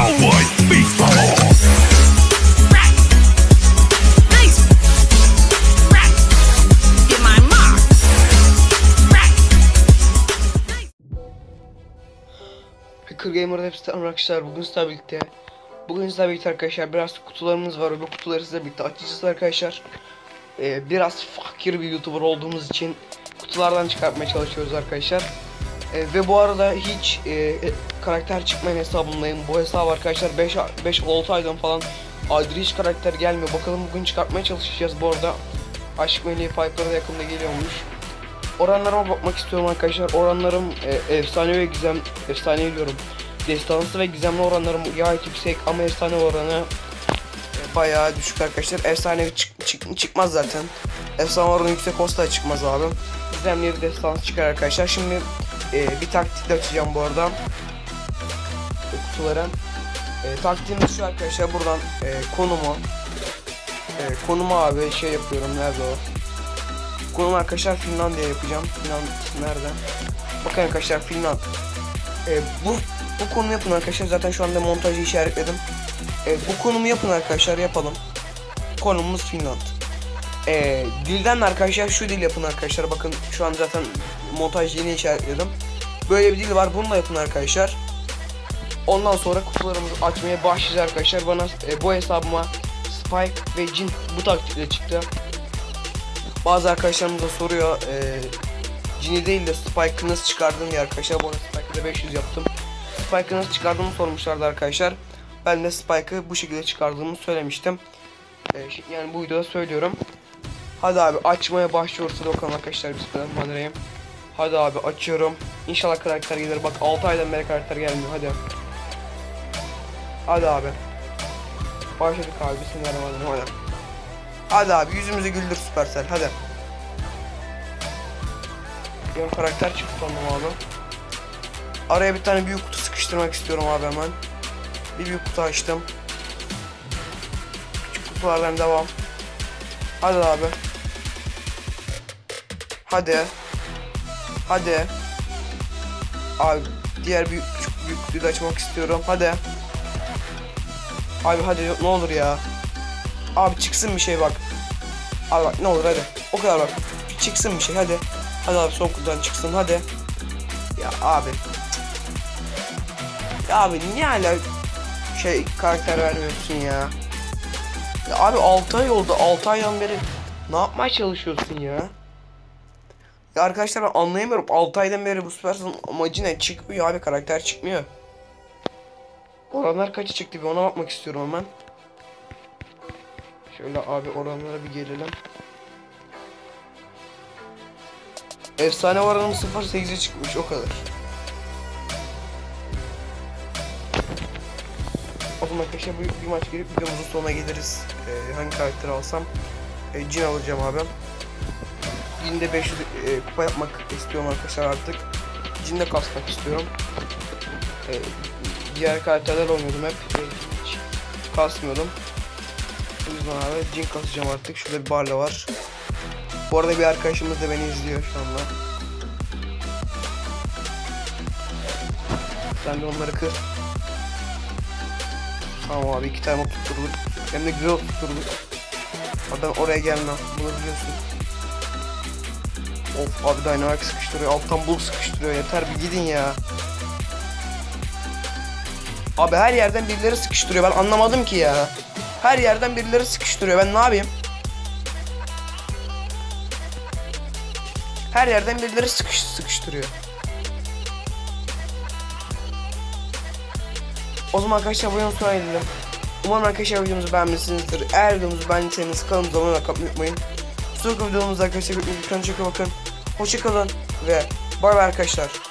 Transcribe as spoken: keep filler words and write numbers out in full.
Cowboy, beast the law. Hacker Gamer'da hepsi arkadaşlar, bugün sizlerle birlikte Bugün sizlerle birlikte arkadaşlar biraz kutularımız var ve bu kutuları sizlerle birlikte açacağız arkadaşlar. ee, Biraz fakir bir YouTuber olduğumuz için kutulardan çıkartmaya çalışıyoruz arkadaşlar. ee, Ve bu arada hiç e, karakter çıkmayan hesabındayım. Bu hesap arkadaşlar beş altı aydan falan aydır hiç karakter gelmiyor. Bakalım bugün çıkartmaya çalışacağız. Bu arada Aşk Meleği Piper'da yakında geliyormuş. Oranlarıma bakmak istiyorum arkadaşlar. Oranlarım e, efsane ve gizem, efsane diyorum. Destansı ve gizemli oranlarım gayet yüksek ama efsane oranı e, bayağı düşük arkadaşlar. Efsane çık, çık, çıkmaz zaten. Efsane oranı yüksek olsa da çıkmaz abi. Gizemleri destansı çıkar arkadaşlar. Şimdi e, bir taktikle açacağım bu arada e, kutuları. E, taktiğimiz şu arkadaşlar, buradan e, konumu e, konumu abi şey yapıyorum, nerede o? Konum arkadaşlar Finlandiya yapacağım. Finland nerede? Bakın arkadaşlar Finland. Ee, bu bu konumu yapın arkadaşlar. Zaten şu anda montajı işaretledim. Ee, bu konumu yapın arkadaşlar, yapalım. Konumumuz Finland. Ee, dilden arkadaşlar şu dil yapın arkadaşlar. Bakın şu an zaten montajı yeni işaretledim. Böyle bir dil var. Bunu da yapın arkadaşlar. Ondan sonra kutularımızı açmaya başlayacağız arkadaşlar. Bana e, bu hesabıma Spike ve Jin bu taktikle çıktı. Bazı arkadaşlarımız da soruyor, e, Jin'i değil de Spike'ı nasıl çıkardın diye arkadaşlar. Bu arada Spike'ı da beş yüz yaptım. Spike'ı nasıl çıkardığımı sormuşlardı arkadaşlar. Ben de Spike'ı bu şekilde çıkardığımı söylemiştim. E, yani bu videoda söylüyorum. Hadi abi açmaya başlıyoruz bakalım arkadaşlar. Bismillahirrahmanirrahim. Hadi abi açıyorum. İnşallah karakter gelir. Bak altı aydan beri karakter gelmiyor. Hadi. Hadi abi. Başladık abi. Bismillahirrahmanirrahim. Hadi. Hadi abi yüzümüzü güldür Supercell, hadi. Benim karakter çıktı sandım abi. Araya bir tane büyük kutu sıkıştırmak istiyorum abi hemen. Bir büyük kutu açtım. Küçük kutulardan devam. Hadi abi. Hadi. Hadi. Abi diğer büyük küçük büyük kutuyu da açmak istiyorum. Hadi. Abi hadi ne olur ya. Abi çıksın bir şey bak. Abi bak ne olur hadi. O kadar bak. Çıksın bir şey hadi. Hadi abi son kutudan çıksın hadi. Ya abi. Ya abi niye hala şey karakter vermiyorsun ya? Ya abi altı ay oldu. altı aydan beri ne yapmaya çalışıyorsun ya? Ya arkadaşlar ben anlayamıyorum. altı aydan beri bu Supercell'ın amacı ne? Çıkmıyor abi, karakter çıkmıyor. Oranlar kaça çıktı bir ona bakmak istiyorum hemen. Şöyle abi oranlara bir gelelim. Efsane oranım sıfır virgül sekize çıkmış, o kadar. O zaman arkadaşlar bir, bir maç girip videomuzun sonuna geliriz. Ee, hangi karakteri alsam? Ee, Jin alacağım abi. Jin'de beş yüz e, kupa yapmak istiyorum arkadaşlar artık. Jin'de kasmak istiyorum. Ee, diğer karakterler oynuyordum hep. Ee, hiç kasmıyordum. O yüzden abi Jin kasacağım artık. Şurada bir Barla var. Bu arada bir arkadaşımız da beni izliyor şu anda. Sen de onları kır. Tamam abi, iki tane tutturduk. Hem de güzel tutturduk. Adam oraya gelme. Bunu biliyorsun. Of abi Dynamite sıkıştırıyor. Alttan bul sıkıştırıyor. Yeter bir gidin ya. Abi her yerden birileri sıkıştırıyor. Ben anlamadım ki ya. Her yerden birileri sıkıştırıyor. Ben ne yapayım? Her yerden birileri sıkış sıkıştırıyor. O zaman arkadaşlar bu videomuzu sonuna gelelim. Umarım arkadaşlar videomuzu beğenmişsinizdir. Eğer videomuzu beğendiyseniz kanalımıza abone olmayı unutmayın. Sonraki videomuzda arkadaşlar lütfen çeke bakın. Hoşçakalın ve bay bay arkadaşlar.